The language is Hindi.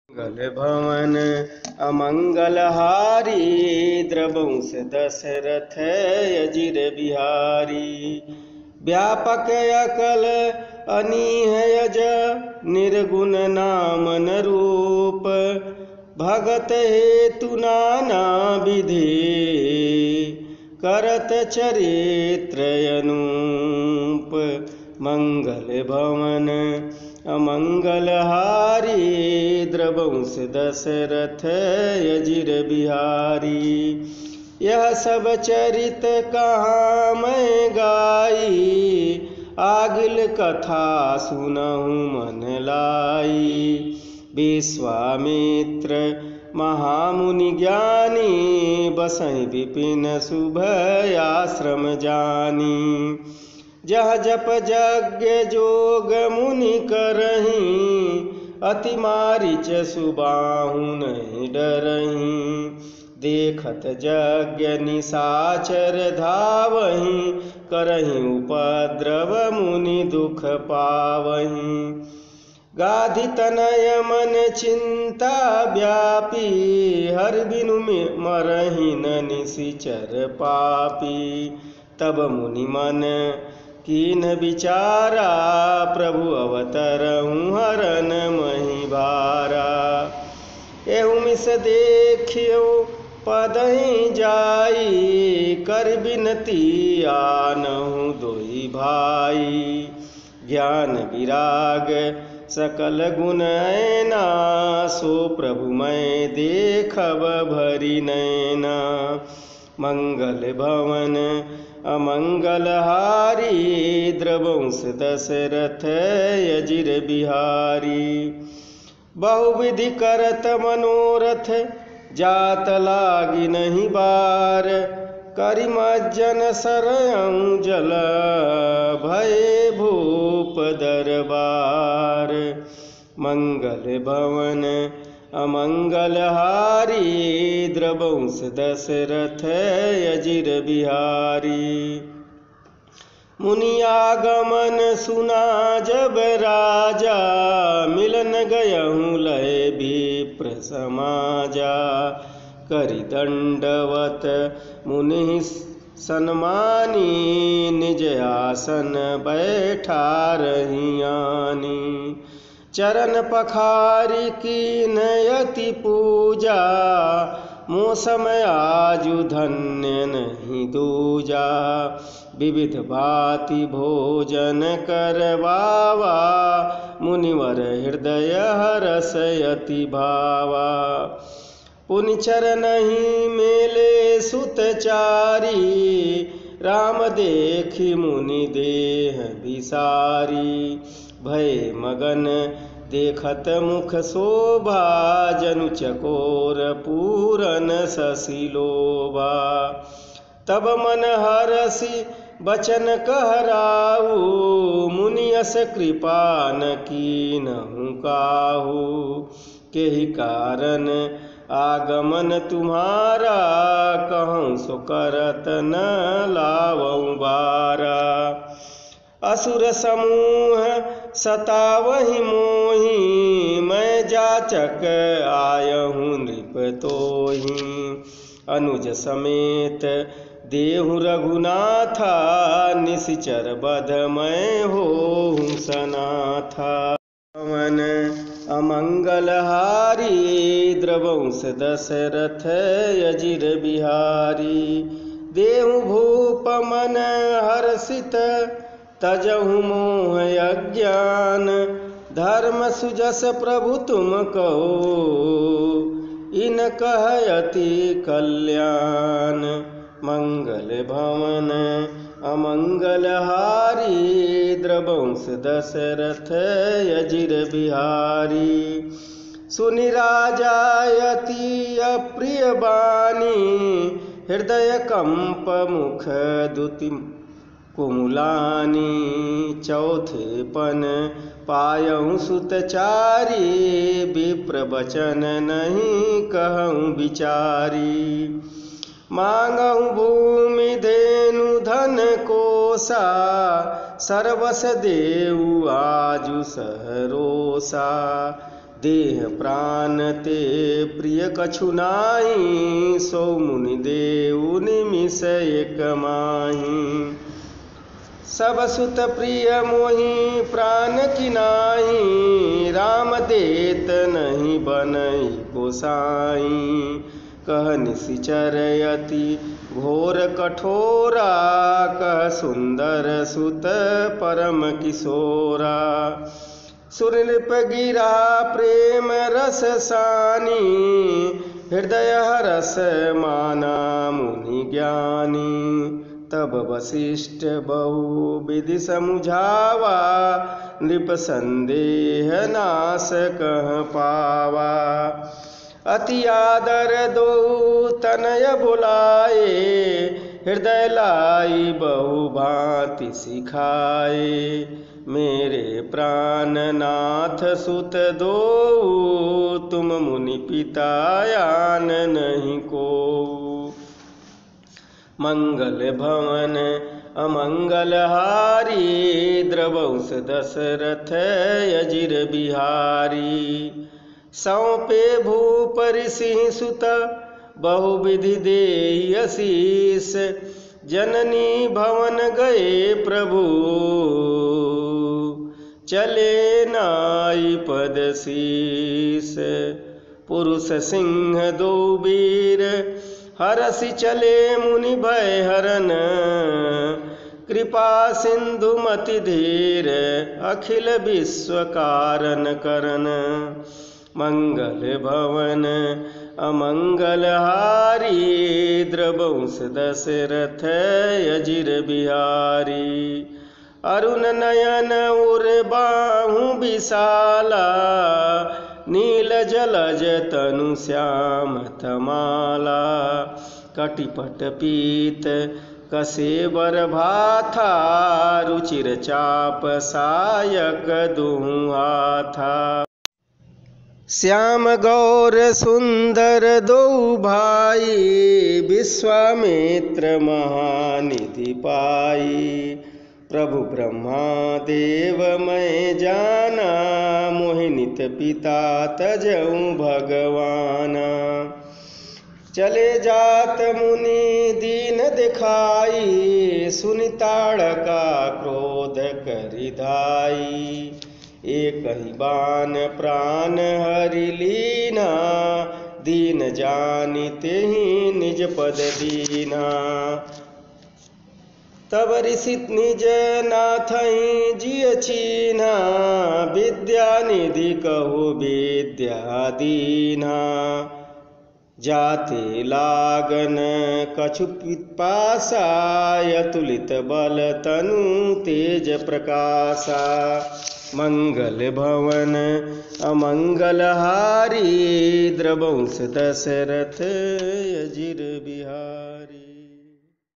मंगल भवन अमंगलहारी द्रवंश दशरथ अजिर बिहारी। व्यापक अकल अनीह यज निर्गुण नाम न रूप। भगत हेतु नाना विधि करत चरित्र अनूप। मंगल भवन अमंगलहारी द्रवंश दशरथ अजिर बिहारी। यह सब चरित कहाँ मैं गाई, आगिल कथा सुनहु मन लाई। विश्वामित्र महामुनि ज्ञानी, बसहि विपिन शुभ आश्रम जानी। जह जप यज्ञ जोग मुनि करहीं, अति मारीच सुबाहु नहीं डरहीं। देखत यज्ञ निशाचर धावहीं, करहीं उपद्रव मुनि दुख पावहीं। गाधि तनय मन चिंता व्यापी, हर बिनु मरहीं न निशिचर पापी। तब मुनि मन कीन विचारा, प्रभु अवतरहु हरन मही भारा। एहु मिस देखियो पदहि जाई, कर बिनती आनहु दोई भाई। ज्ञान विराग सकल गुण ऐना, सो प्रभु मैं देखब भरी नैना। मंगल भवन अमंगलहारी द्रवंश दशरथ अजिर बिहारी। बहुविधि करत मनोरथ, जात लागी नहीं बार। करि मज्जन सरयं जल, भये भूप दरबार। मंगल भवन अमंगलहारी द्रवंश दशरथ अजिर बिहारी। मुनियागमन सुना जब राजा, मिलन गयहु लय विप्र समाजा। करि दंडवत मुनि सन्मानी, निज आसन बैठारहि आनी। चरण पखारी कीन यति पूजा, मौसम आजु धन्य नहीं दूजा। विविध भांति भोजन करवावा, मुनिवर हृदय हरस यति भावा। पुनि चरणहि मेले सुतचारी, राम देखि मुनि देह विसारी। भय मगन देखत मुख शोभा, जनु चकोर पूरन शशि लोभा। तब मन हरसि बचन कहराऊ, मुनि यस कृपा न कीन्हु काहू। केहि कारण आगमन तुम्हारा, कहूँ सो करत न लावऊँ बारा। असुर समूह सतावहि मोहि, मैं जाचक आयहूँ नृप तोहि। अनुज समेत देहु रघुनाथा, निशिचर बध मैं होहूँ सनाथा। पवन अमंगलहारी द्रवंश दशरथ अजिर बिहारी। देहु भूप मन हर्षित, तजहु मोह अज्ञान। धर्म सुजस प्रभु तुम कहो, इन कहयति कल्याण। मंगल भवन अमंगलहारी द्रवंश दशरथ अजिर बिहारी। सुनि राजा यति अप्रिय बानी, हृदय कंप मुख दुति कुमुलानी। चौथे पन पायहु सुतचारी, विप्र बचन नहीं कहूँ विचारी। मांगहु भूमि धेनु धन कोसा, सर्वस देऊ आजु सहरोसा। देह प्राण ते प्रिय कछु नाहि, सो मुनि देव निमिष एक माहि। सब सुत प्रिय मोहि प्राण की नाहि, राम देत नहीं बनई गोसाई। कह निशिचर अति घोर कठोरा, कह सुंदर सुत परम किशोरा। सुर नृप गिरा प्रेम रस सानी, हृदय हरस माना मुनि ज्ञानी। तब वशिष्ठ बहु विधि समुझावा, नृप संदेह नाश कह पावा। अति आदर दो तनय बुलाए, हृदय लाई बहु भांति सिखाए। मेरे प्राण नाथ सुत दो, तुम मुनि पिता यान नहीं को। मंगल भवन अमंगल हारी, द्रवंश दशरथ अजिर बिहारी। सौंपे भूप ऋषि सुत बहुविधि देहि आशीष, जननी भवन गए प्रभु चले नाई पद शीस। पुरुष सिंह दो वीर हरसि चले मुनि भय हरन, कृपा सिंधु मति धीर अखिल विश्व कारण करन। मंगल भवन अमंगल हारी, द्रवंश दशरथ अजिर बिहारी। अरुण नयन उर बाहु विशाला, नील जलज तनु श्याम तमाला। कटिपट पीत कसेबर भाथा, रुचिर चाप सायक दुहु हाथा। श्याम गौर सुंदर दो भाई, विश्वामित्र महानिधि पाई। प्रभु ब्रह्मा देव मैं जाना, मोहि नित पिता तजऊ भगवाना। चले जात मुनि दीन दिखाई, सुनि ताड़का क्रोध करि धाई। एक ही बान प्राण हरि लीना, दीन जानि तेहि निज पद दीना। तब ऋषि निज नाथहि जिय चीन्हा, विद्या निधि कहु विद्या दीन्हा। जाते लागन कछु पिपासा, अतुलित बल तनु तेज प्रकाशा। मंगल भवन अमंगल हारी, द्रवंश दशरथ अजिर बिहारी।